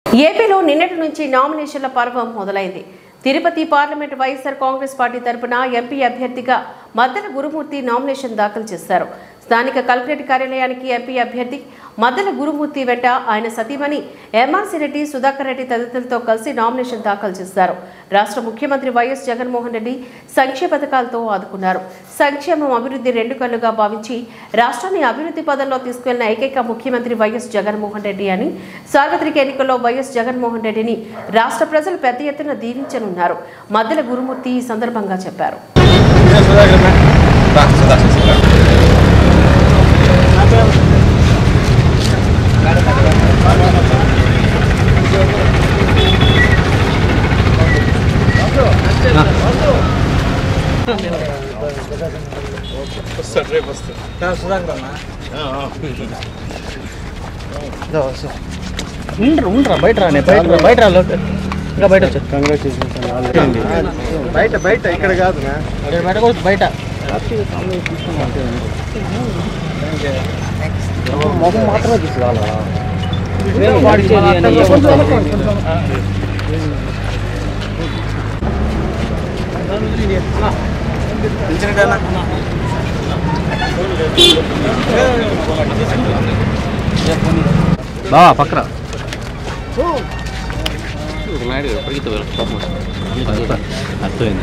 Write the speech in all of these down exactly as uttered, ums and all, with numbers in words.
ఏపీలో నిన్నటి నుంచి నామినేషన్ల పర్వం మొదలైంది. Tirupati parliament YSR Congress party తరపున ఎంపీ అభ్యర్థిగా మద్దెల గురుమూర్తి నామినేషన్ దాఖలు చేశారు. స్థానిక కలెక్టరేట్ కార్యాలయానికి ఎంపీ అభ్యర్థి మద్దెల గురుమూర్తి వెంట ఆయన సతీమణి ఎంఆర్సీ రెడ్డి, సుధాకర్ రెడ్డి తదితరులతో కలిసి నామినేషన్ దాఖలు చేశారు. రాష్ట్ర ముఖ్యమంత్రి వైఎస్ జగన్మోహన్ రెడ్డి సంక్షేమ పథకాలతో ఆదుకున్నారు. సంక్షేమం, అభివృద్ధి రెండు కళ్ళుగా భావించి రాష్ట్రాన్ని అభివృద్ధి పదంలో తీసుకెళ్లిన ఏకైక ముఖ్యమంత్రి వైఎస్ జగన్మోహన్ రెడ్డి అని సార్వత్రిక ఎన్నికల్లో వైఎస్ జగన్మోహన్ రెడ్డిని రాష్ట్ర ప్రజలు పెద్ద ఎత్తున దీవించనున్నారు. మద్దెల గురుమూర్తి ఈ సందర్భంగా చెప్పారు. ఉండరా బయట రానే బయట బయట రాలో ఇంకా బయట వచ్చారు. బయట బయట ఇక్కడ కాదు బయట బయట మొహం మాత్రమే తీసుకురావాలా. బా పక్కన అర్థమైంది.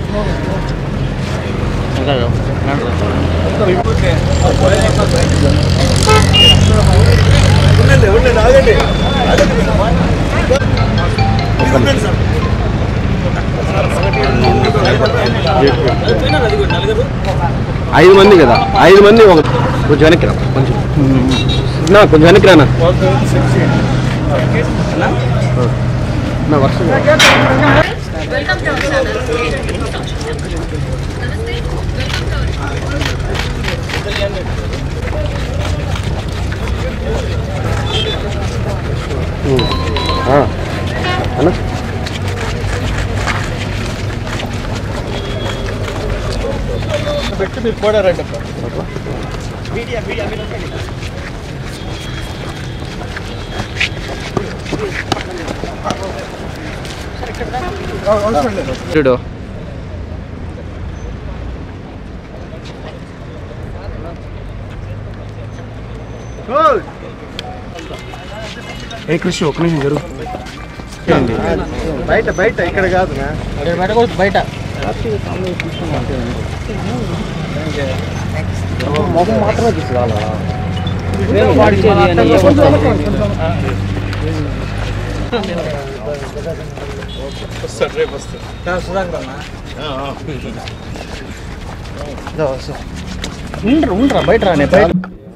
ఐదు మంది కదా, ఐదు మంది ఒక కొంచెం వెనక్కి రా, కొంచెం కొంచెం వెనక్కి రానా నా వర్షం. అన్న పెట్టి మీరు పోడారంట. చూడు ఏ కృషి ఒక నిమిషం జరుగు. బయట బయట ఇక్కడ కాదు బయట బయట మొహం మాత్రమే తీసుకురావాలా. ఉండరా బయట రానే బయట.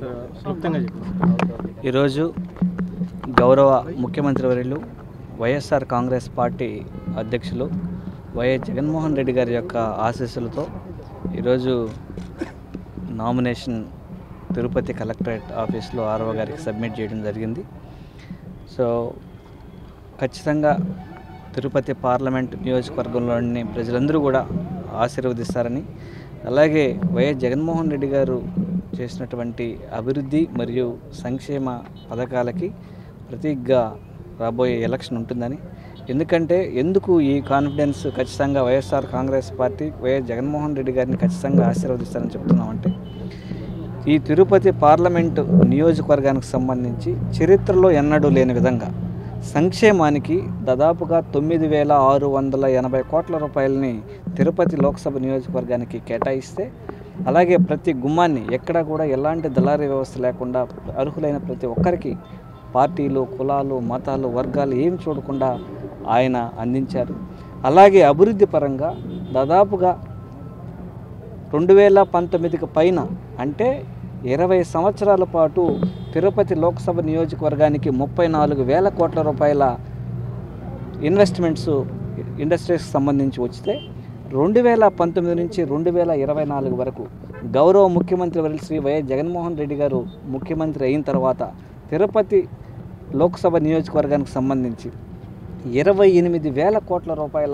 ఈరోజు గౌరవ ముఖ్యమంత్రి వర్యులు వైఎస్ఆర్ కాంగ్రెస్ పార్టీ అధ్యక్షులు వైఎస్ జగన్మోహన్ రెడ్డి గారి యొక్క ఆశీస్సులతో ఈరోజు నామినేషన్ తిరుపతి కలెక్టరేట్ ఆఫీస్లో ఆర్ఓ గారికి సబ్మిట్ చేయడం జరిగింది. సో ఖచ్చితంగా తిరుపతి పార్లమెంట్ నియోజకవర్గంలోని ప్రజలందరూ కూడా ఆశీర్వదిస్తారని, అలాగే వైఎస్ జగన్మోహన్ రెడ్డి గారు చేసినటువంటి అభివృద్ధి మరియు సంక్షేమ పథకాలకి ప్రతీకగా రాబోయే ఎలక్షన్ ఉంటుందని, ఎందుకంటే ఎందుకు ఈ కాన్ఫిడెన్స్ ఖచ్చితంగా YSR Congress party YS Jaganmohan Reddy గారిని ఖచ్చితంగా ఆశీర్వదిస్తారని చెప్తున్నామంటే, ఈ తిరుపతి పార్లమెంటు నియోజకవర్గానికి సంబంధించి చరిత్రలో ఎన్నడూ లేని విధంగా సంక్షేమానికి దాదాపుగా తొమ్మిది వేల ఆరు వందల ఎనభై కోట్ల రూపాయలని తిరుపతి లోక్సభ నియోజకవర్గానికి కేటాయిస్తే, అలాగే ప్రతి గుమ్మాన్ని ఎక్కడా కూడా ఎలాంటి దళారీ వ్యవస్థ లేకుండా అర్హులైన ప్రతి ఒక్కరికి పార్టీలు, కులాలు, మతాలు, వర్గాలు ఏం చూడకుండా ఆయన అందించారు. అలాగే అభివృద్ధి పరంగా దాదాపుగా రెండు వేల పంతొమ్మిదికి పైన అంటే ఇరవై సంవత్సరాల పాటు తిరుపతి లోక్సభ నియోజకవర్గానికి ముప్పై నాలుగు వేల కోట్ల రూపాయల ఇన్వెస్ట్మెంట్స్ ఇండస్ట్రీస్కి సంబంధించి వస్తే, రెండు వేల పంతొమ్మిది నుంచి రెండు వేల ఇరవై నాలుగు వరకు గౌరవ ముఖ్యమంత్రి వర్యులు శ్రీ వైఎస్ జగన్మోహన్ రెడ్డి గారు ముఖ్యమంత్రి అయిన తర్వాత తిరుపతి లోక్సభ నియోజకవర్గానికి సంబంధించి ఇరవై ఎనిమిది వేల కోట్ల రూపాయల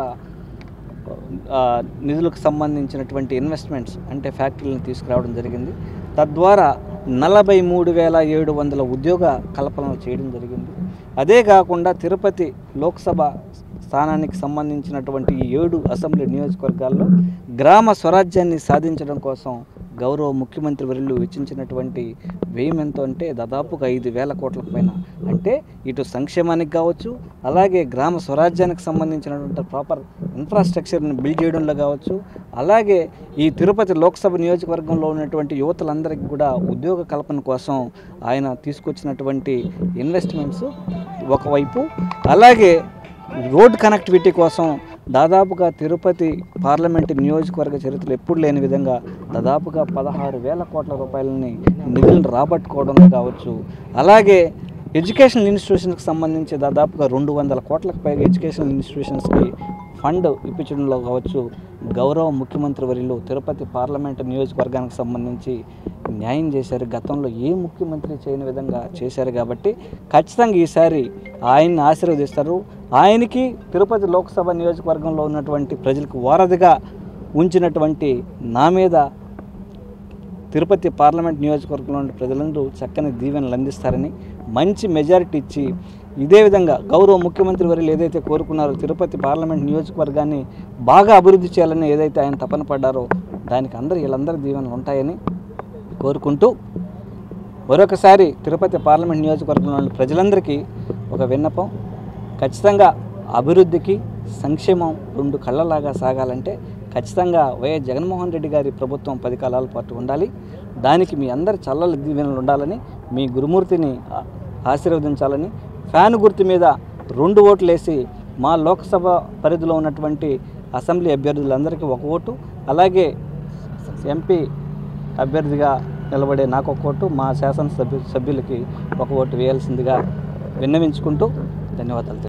నిధులకు సంబంధించినటువంటి ఇన్వెస్ట్మెంట్స్ అంటే ఫ్యాక్టరీలను తీసుకురావడం జరిగింది. తద్వారా నలభై మూడు వేల ఏడు వందల ఉద్యోగ కల్పనలు చేయడం జరిగింది. అదే కాకుండా తిరుపతి లోక్సభ స్థానానికి సంబంధించినటువంటి ఈ ఏడు అసెంబ్లీ నియోజకవర్గాల్లో గ్రామ స్వరాజ్యాన్ని సాధించడం కోసం గౌరవ ముఖ్యమంత్రి వర్యులు వెచ్చించినటువంటి వ్యయం ఎంత అంటే దాదాపుగా ఐదు వేల కోట్ల పైన. అంటే ఇటు సంక్షేమానికి కావచ్చు, అలాగే గ్రామ స్వరాజ్యానికి సంబంధించినటువంటి ప్రాపర్ ఇన్ఫ్రాస్ట్రక్చర్ని బిల్డ్ చేయడంలో కావచ్చు, అలాగే ఈ తిరుపతి లోక్సభ నియోజకవర్గంలో ఉన్నటువంటి యువతలందరికీ కూడా ఉద్యోగ కల్పన కోసం ఆయన తీసుకొచ్చినటువంటి ఇన్వెస్ట్మెంట్స్ ఒకవైపు, అలాగే రోడ్ కనెక్టివిటీ కోసం దాదాపుగా తిరుపతి పార్లమెంటు నియోజకవర్గ చరిత్రలో ఎప్పుడు లేని విధంగా దాదాపుగా పదహారు వేల కోట్ల రూపాయలని నిధులను రాబట్టుకోవడంలో కావచ్చు, అలాగే ఎడ్యుకేషనల్ ఇన్స్టిట్యూషన్స్కి సంబంధించి దాదాపుగా రెండు వందల కోట్లకు పైగా ఎడ్యుకేషనల్ ఇన్స్టిట్యూషన్స్కి ఫండ్ ఇప్పించడంలో కావచ్చు, గౌరవ ముఖ్యమంత్రి వర్యులు తిరుపతి పార్లమెంటు నియోజకవర్గానికి సంబంధించి న్యాయం చేశారు. గతంలో ఏ ముఖ్యమంత్రి చేయని విధంగా చేశారు. కాబట్టి ఖచ్చితంగా ఈసారి ఆయన్ని ఆశీర్వదిస్తారు. ఆయనకి తిరుపతి లోక్సభ నియోజకవర్గంలో ఉన్నటువంటి ప్రజలకు వారధిగా ఉంచినటువంటి నా మీద తిరుపతి పార్లమెంట్ నియోజకవర్గంలోని ప్రజలందరూ చక్కని దీవెనలు అందిస్తారని, మంచి మెజారిటీ ఇచ్చి ఇదే విధంగా గౌరవ ముఖ్యమంత్రి వర్యులు ఏదైతే కోరుకున్నారో తిరుపతి పార్లమెంట్ నియోజకవర్గాన్ని బాగా అభివృద్ధి చేయాలని ఏదైతే ఆయన తపన పడ్డారో దానికి అందరూ వీళ్ళందరూ దీవెనలు ఉంటాయని కోరుకుంటూ, మరొకసారి తిరుపతి పార్లమెంట్ నియోజకవర్గంలోని ప్రజలందరికీ ఒక విన్నపం, ఖచ్చితంగా అభివృద్ధికి సంక్షేమం రెండు కళ్ళలాగా సాగాలంటే ఖచ్చితంగా వైఎస్ జగన్మోహన్ రెడ్డి గారి ప్రభుత్వం పది కాలాల పాటు ఉండాలి. దానికి మీ అందరి చల్లల దీవెనలు ఉండాలని, మీ గురుమూర్తిని ఆశీర్వదించాలని, ఫ్యాన్ గుర్తు మీద రెండు ఓట్లు వేసి మా లోక్సభ పరిధిలో ఉన్నటువంటి అసెంబ్లీ అభ్యర్థులందరికీ ఒక ఓటు, అలాగే ఎంపీ అభ్యర్థిగా నిలబడే నాకు ఒక ఓటు, మా శాసనసభ్యు సభ్యులకి ఒక ఓటు వేయాల్సిందిగా విన్నవించుకుంటూ ధన్యవాదాలు.